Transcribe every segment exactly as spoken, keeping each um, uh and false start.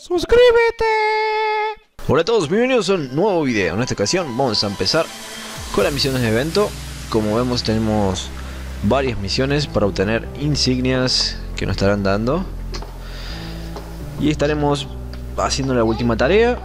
¡Suscríbete! Hola a todos, bienvenidos a un nuevo video. En esta ocasión vamos a empezar con las misiones de evento. Como vemos, tenemos varias misiones para obtener insignias que nos estarán dando. Y estaremos haciendo la última tarea.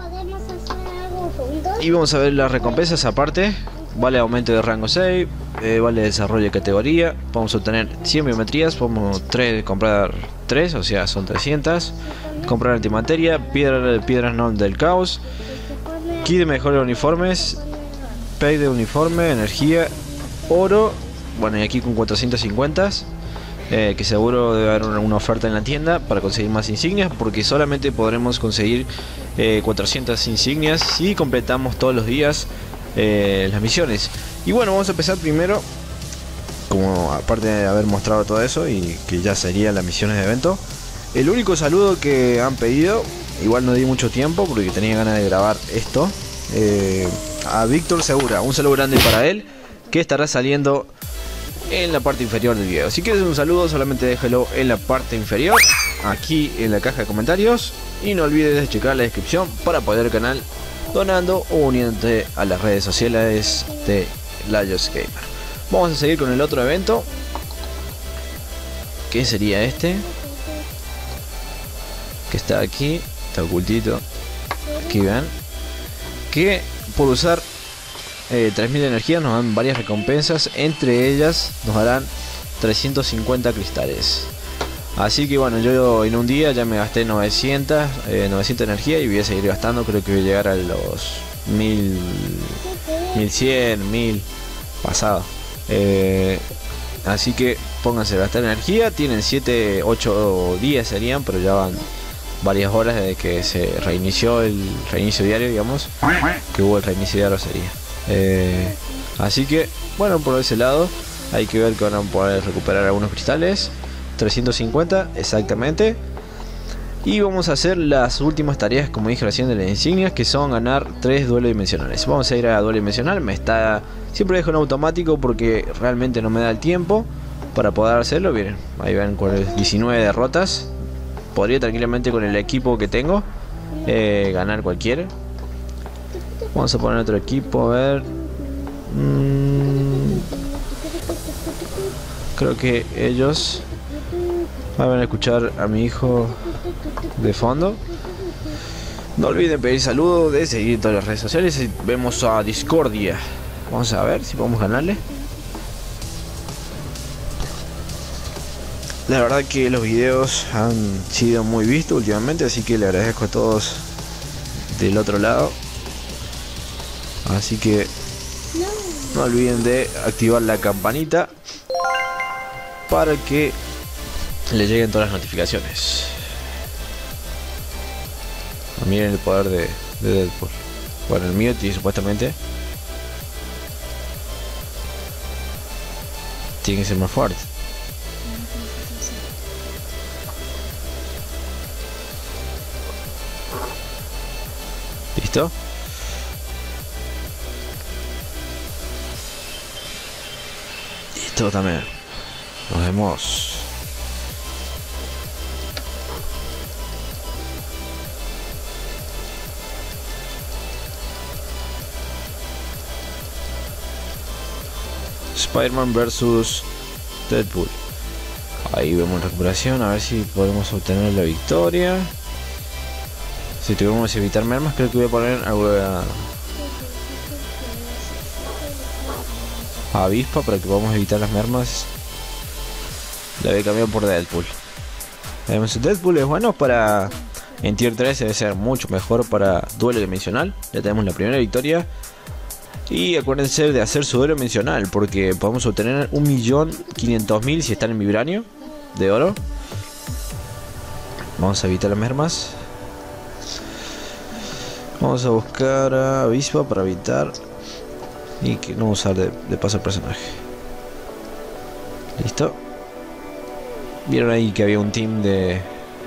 Y vamos a ver las recompensas aparte. Vale aumento de rango save, eh, vale desarrollo de categoría. Vamos a obtener cien biometrías, podemos tres, comprar tres, o sea son trescientas. Comprar antimateria, piedra, piedras non del caos, kit de mejores uniformes, pack de uniforme, energía, oro. Bueno, y aquí con cuatrocientas cincuenta, eh, que seguro debe haber una, una oferta en la tienda para conseguir más insignias, porque solamente podremos conseguir eh, cuatrocientas insignias si completamos todos los días eh, las misiones. Y bueno, vamos a empezar primero, como aparte de haber mostrado todo eso y que ya serían las misiones de evento, el único saludo que han pedido. Igual no di mucho tiempo porque tenía ganas de grabar esto, eh, a Víctor Segura. Un saludo grande para él, que estará saliendo en la parte inferior del video. Si quieres un saludo, solamente déjalo en la parte inferior, aquí en la caja de comentarios. Y no olvides de checar la descripción para apoyar el canal donando o uniéndote a las redes sociales de Layos Gamer. Vamos a seguir con el otro evento, que sería este, que está aquí, está ocultito. Aquí ven que por usar eh, tres mil de energía nos dan varias recompensas. Entre ellas nos darán trescientos cincuenta cristales. Así que bueno, yo en un día ya me gasté novecientos, eh, novecientos de energía y voy a seguir gastando. Creo que voy a llegar a los mil, mil cien, mil pasado. Eh, así que pónganse a gastar energía. Tienen siete, ocho días serían, pero ya van varias horas desde que se reinició el reinicio diario, digamos, que hubo el reinicio diario sería. Eh, así que bueno, por ese lado hay que ver que van a poder recuperar algunos cristales. trescientos cincuenta exactamente. Y vamos a hacer las últimas tareas, como dije recién, de las insignias, que son ganar tres duelos dimensionales. Vamos a ir a duelo dimensional. Me está siempre dejo en automático porque realmente no me da el tiempo para poder hacerlo. Miren, ahí ven diecinueve derrotas. Podría tranquilamente con el equipo que tengo eh, ganar cualquiera. Vamos a poner otro equipo, a ver. Mm, creo que ellos van a escuchar a mi hijo de fondo. No olviden pedir saludos, de seguir todas las redes sociales. Y vemos a Discordia. Vamos a ver si podemos ganarle. La verdad que los videos han sido muy vistos últimamente, así que le agradezco a todos del otro lado. Así que no olviden de activar la campanita para que le lleguen todas las notificaciones. Miren el poder de, de Deadpool. Bueno, el mío tiene supuestamente tiene que ser más fuerte. ¿Listo? Listo también. Nos vemos. Spider-Man versus Deadpool. Ahí vemos recuperación, a ver si podemos obtener la victoria. Si tuviéramos que evitar mermas, creo que voy a poner a, a avispa para que podamos evitar las mermas. La voy a cambiar por Deadpool. Deadpool es bueno para en tier tres, debe ser mucho mejor para duelo dimensional. Ya tenemos la primera victoria. Y acuérdense de hacer su duelo dimensional, porque podemos obtener un millón quinientos mil si están en vibranio de oro. Vamos a evitar las mermas. Vamos a buscar a avispa para evitar y que no usar de, de paso el personaje. Listo. Vieron ahí que había un team de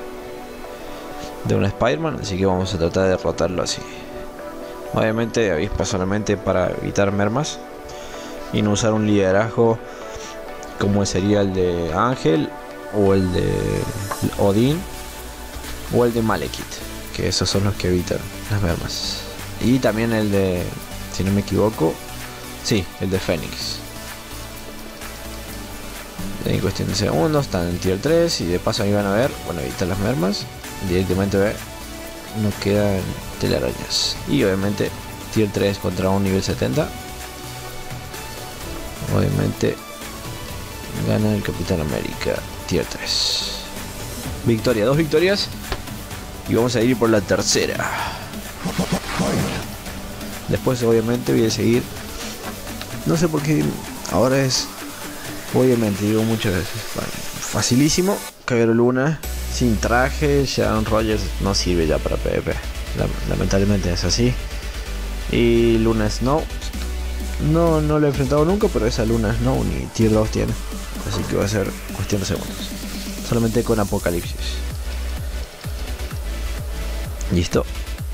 de un Spider-Man, así que vamos a tratar de derrotarlo así. Obviamente avispa solamente para evitar mermas y no usar un liderazgo como sería el de Ángel o el de Odín o el de Malekith. que esos son los que evitan las mermas. Y también el de, si no me equivoco, sí, el de Fénix. En cuestión de segundos están en tier tres y de paso ahí van a ver, bueno, evitar las mermas. Directamente ve, no quedan telarañas. Y obviamente tier tres contra un nivel setenta. Obviamente gana el Capitán América tier tres. Victoria, dos victorias. Y vamos a ir por la tercera. Después obviamente voy a seguir. No sé por qué ahora es, obviamente digo muchas veces, facilísimo. Caballero Luna sin traje. Sharon Rogers no sirve ya para PvP, lamentablemente es así. Y Luna Snow no, no lo he enfrentado nunca, pero esa Luna Snow ni tier dos tiene, así que va a ser cuestión de segundos. Solamente con Apocalipsis. Listo.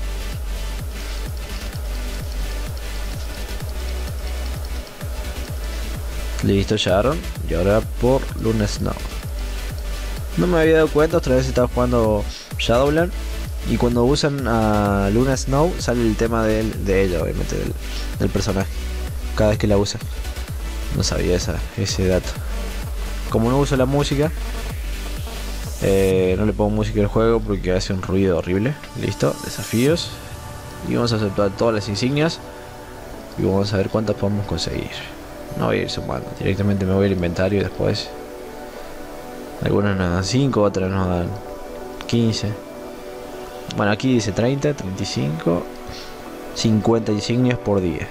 Listo, Sharon. Y ahora por Luna Snow. No me había dado cuenta, otra vez estaba jugando Shadowland. Y cuando usan a Luna Snow sale el tema de, él, de ella, obviamente, del, del personaje. Cada vez que la usan. No sabía esa, ese dato. Como no uso la música, eh, no le pongo música al juego porque hace un ruido horrible. Listo, desafíos. Y vamos a aceptar todas las insignias. Y vamos a ver cuántas podemos conseguir. No voy a ir sumando, directamente me voy al inventario y después. Algunas nos dan cinco, otras nos dan quince. Bueno, aquí dice treinta, treinta y cinco, cincuenta insignias por día.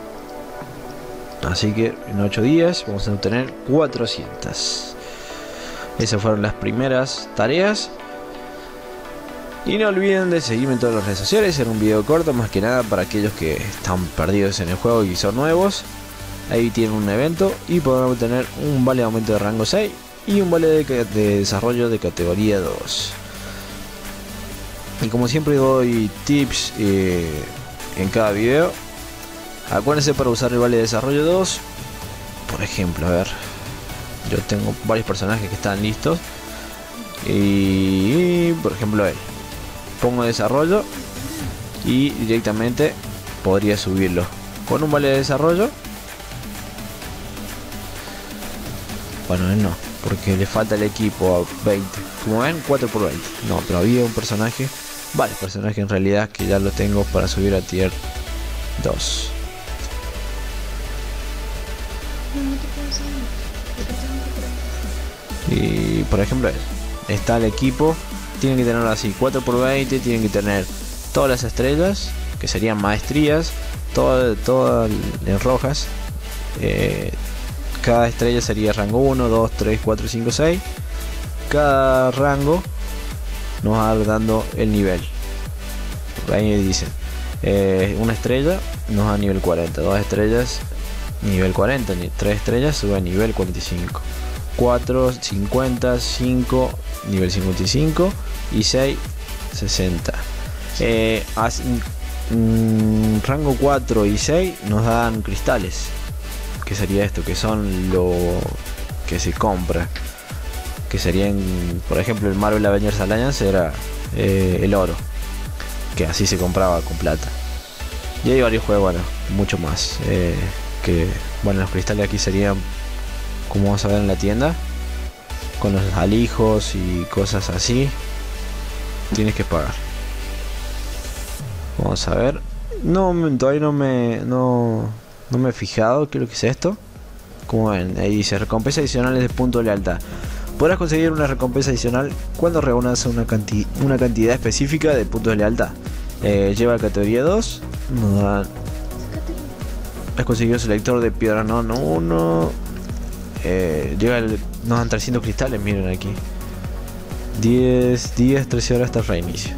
Así que en ocho días vamos a obtener cuatrocientas. Esas fueron las primeras tareas. Y no olviden de seguirme en todas las redes sociales. Era un video corto, más que nada para aquellos que están perdidos en el juego y son nuevos. Ahí tienen un evento y podrán obtener un vale de aumento de rango seis y un vale de, de desarrollo de categoría dos. Y como siempre doy tips eh, en cada video. Acuérdense para usar el vale de desarrollo dos. Por ejemplo, a ver, yo tengo varios personajes que están listos. Y por ejemplo él. Pongo desarrollo y directamente podría subirlo con un vale de desarrollo. Bueno, él no, porque le falta el equipo a veinte. Como ven, cuatro por veinte. No, pero había un personaje, varios personajes en realidad, que ya lo tengo para subir a tier dos. Y por ejemplo él. Está el equipo. Tienen que tenerlo así, cuatro por veinte. Tienen que tener todas las estrellas, que serían maestrías. Todas todas en rojas. Eh... Cada estrella sería rango uno, dos, tres, cuatro, cinco, seis. Cada rango nos va dando el nivel. Ahí dice eh, una estrella nos da nivel cuarenta, dos estrellas nivel cuarenta, tres estrellas sube a nivel cuarenta y cinco, cuatro, cincuenta, cinco nivel cincuenta y cinco y seis, sesenta. Eh, as, mm, rango cuatro y seis nos dan cristales. Que sería esto, que son lo que se compra, que serían, por ejemplo, el Marvel Avengers Alliance era eh, el oro, que así se compraba con plata. Y hay varios juegos, bueno, mucho más, eh, que bueno, los cristales aquí serían, como vamos a ver en la tienda, con los alijos y cosas así, tienes que pagar. Vamos a ver, no, todavía no me no No me he fijado qué es lo que es esto. Como ven, ahí dice recompensa adicionales de punto de lealtad. Podrás conseguir una recompensa adicional cuando reúnas una, canti una cantidad específica de puntos de lealtad. Eh, lleva categoría dos. Nos dan. Has conseguido selector de piedra non uno. Eh, llega el, nos dan trescientos cristales, miren aquí. diez días, trece horas hasta el reinicio.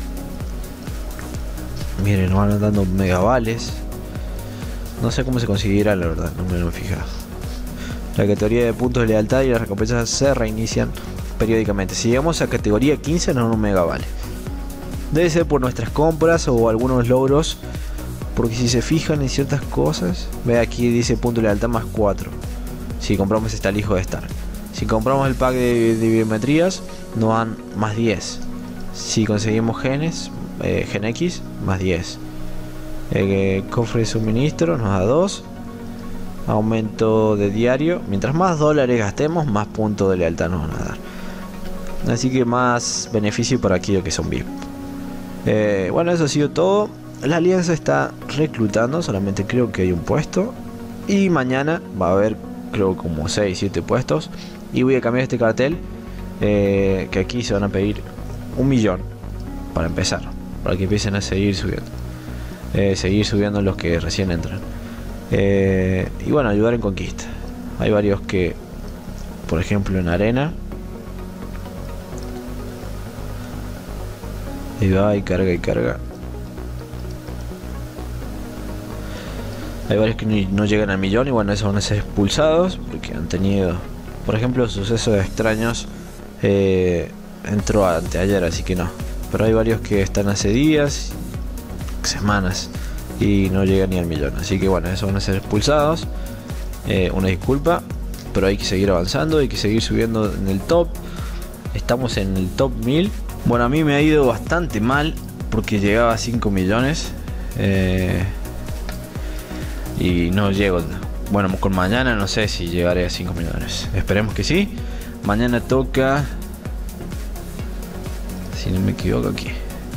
Miren, nos van dando megavales. No sé cómo se conseguirá, la verdad, no me lo he fijado. La categoría de puntos de lealtad y las recompensas se reinician periódicamente. Si llegamos a categoría quince, no nos mega vale. Debe ser por nuestras compras o algunos logros. Porque si se fijan en ciertas cosas, ve aquí dice punto de lealtad más cuatro. Si compramos este alijo de Stark. Si compramos el pack de, de biometrías, nos dan más diez. Si conseguimos genes, eh, Gen X más diez. Eh, cofre de suministro nos da dos. Aumento de diario. Mientras más dólares gastemos, más puntos de lealtad nos van a dar. Así que más beneficio para aquellos que son V I P. Eh, bueno, eso ha sido todo. La alianza está reclutando. Solamente creo que hay un puesto. Y mañana va a haber, creo, como seis siete puestos. Y voy a cambiar este cartel. Eh, que aquí se van a pedir un millón. Para empezar. Para que empiecen a seguir subiendo. Eh, seguir subiendo los que recién entran. Eh, y bueno, ayudar en conquista. Hay varios que, por ejemplo, en arena. Y va y carga y carga. Hay varios que ni, no llegan al millón. Y bueno, esos van a ser expulsados. Porque han tenido, por ejemplo, sucesos extraños. eh, Entró anteayer, así que no. Pero hay varios que están hace días, semanas, y no llegan ni al millón. Así que bueno, esos van a ser expulsados. eh, Una disculpa, pero hay que seguir avanzando. Hay que seguir subiendo en el top. Estamos en el top mil. Bueno, a mí me ha ido bastante mal, porque llegaba a cinco millones. eh, Y no llego. Bueno, con mañana no sé si llegaré a cinco millones. Esperemos que sí. Mañana toca, si no me equivoco, aquí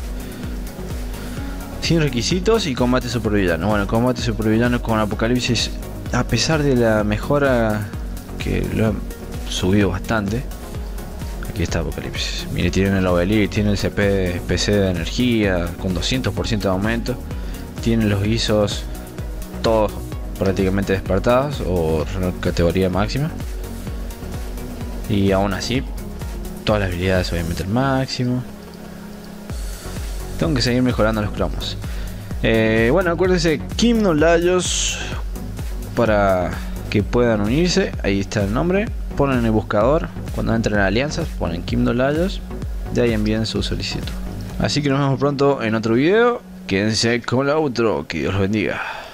sin requisitos y combate supervillano. Bueno, combate supervillano con Apocalipsis, a pesar de la mejora que lo han subido bastante. Aquí está Apocalipsis. Mire, tienen el Obelix, tiene el C P, P C de energía con doscientos por ciento de aumento. Tienen los I S Os todos prácticamente despertados o categoría máxima. Y aún así, todas las habilidades obviamente al máximo. Tengo que seguir mejorando los cromos. Eh, bueno, acuérdense, Kingdom Layos, para que puedan unirse. Ahí está el nombre. Ponen en el buscador, cuando entren a alianzas, ponen Kingdom Layos. De ahí envíen su solicitud. Así que nos vemos pronto en otro video. Quédense con la outro. Que Dios los bendiga.